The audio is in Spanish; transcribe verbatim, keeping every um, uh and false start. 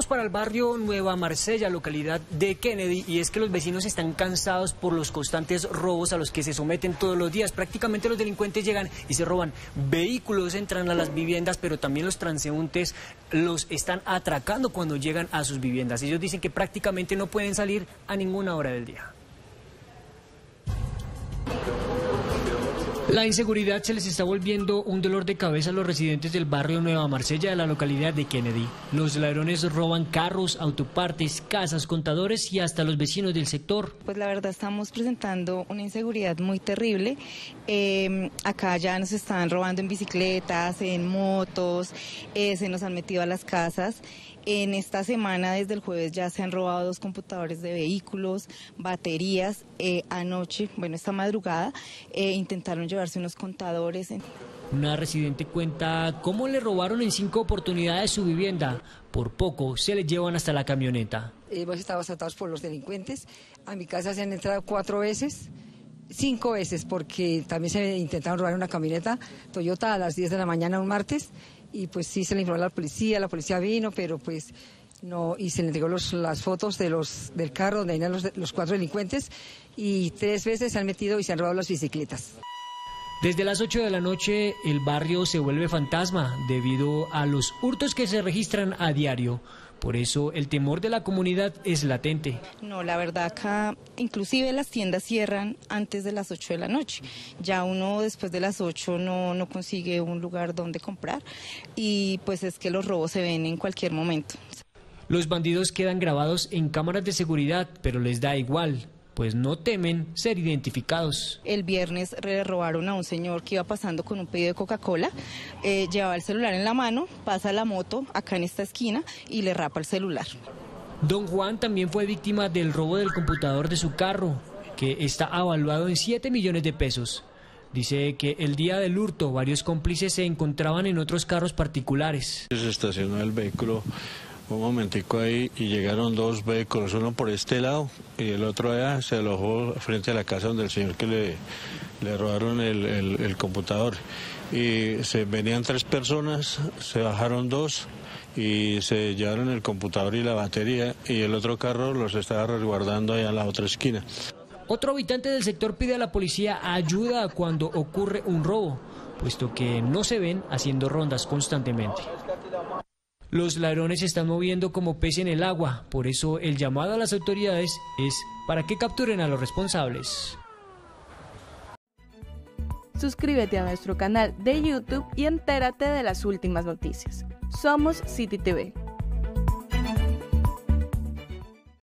vamos para el barrio Nueva Marsella, localidad de Kennedy, y es que los vecinos están cansados por los constantes robos a los que se someten todos los días. Prácticamente los delincuentes llegan y se roban vehículos, entran a las viviendas, pero también los transeúntes los están atracando cuando llegan a sus viviendas. Ellos dicen que prácticamente no pueden salir a ninguna hora del día. La inseguridad se les está volviendo un dolor de cabeza a los residentes del barrio Nueva Marsella de la localidad de Kennedy. Los ladrones roban carros, autopartes, casas, contadores y hasta los vecinos del sector. Pues la verdad estamos presentando una inseguridad muy terrible. Eh, acá ya nos están robando en bicicletas, en motos, eh, se nos han metido a las casas. En esta semana, desde el jueves, ya se han robado dos computadores de vehículos, baterías. Eh, anoche, bueno, esta madrugada, eh, intentaron llevarse unos contadores. Una residente cuenta cómo le robaron en cinco oportunidades su vivienda. Por poco se les llevan hasta la camioneta. Hemos estado asaltados por los delincuentes. A mi casa se han entrado cuatro veces. Cinco veces, porque también se intentaron robar una camioneta Toyota a las diez de la mañana un martes, y pues sí se le informó a la policía, la policía vino, pero pues no, y se le entregó los, las fotos de los, del carro donde venían los, los cuatro delincuentes, y tres veces se han metido y se han robado las bicicletas. Desde las ocho de la noche el barrio se vuelve fantasma debido a los hurtos que se registran a diario. Por eso el temor de la comunidad es latente. No, la verdad acá inclusive las tiendas cierran antes de las ocho de la noche. Ya uno después de las ocho no, no consigue un lugar donde comprar, y pues es que los robos se ven en cualquier momento. Los bandidos quedan grabados en cámaras de seguridad, pero les da igual, pues no temen ser identificados. El viernes le robaron a un señor que iba pasando con un pedido de Coca-Cola, eh, llevaba el celular en la mano, pasa la moto acá en esta esquina y le rapa el celular. Don Juan también fue víctima del robo del computador de su carro, que está avaluado en siete millones de pesos. Dice que el día del hurto varios cómplices se encontraban en otros carros particulares. Se estacionó el vehículo un momentico ahí y llegaron dos vehículos, uno por este lado y el otro allá, se alojó frente a la casa donde el señor que le, le robaron el, el, el computador. Y se venían tres personas, se bajaron dos y se llevaron el computador y la batería, y el otro carro los estaba resguardando allá en la otra esquina. Otro habitante del sector pide a la policía ayuda cuando ocurre un robo, puesto que no se ven haciendo rondas constantemente. Los ladrones se están moviendo como pez en el agua, por eso el llamado a las autoridades es para que capturen a los responsables. Suscríbete a nuestro canal de YouTube y entérate de las últimas noticias. Somos City T V.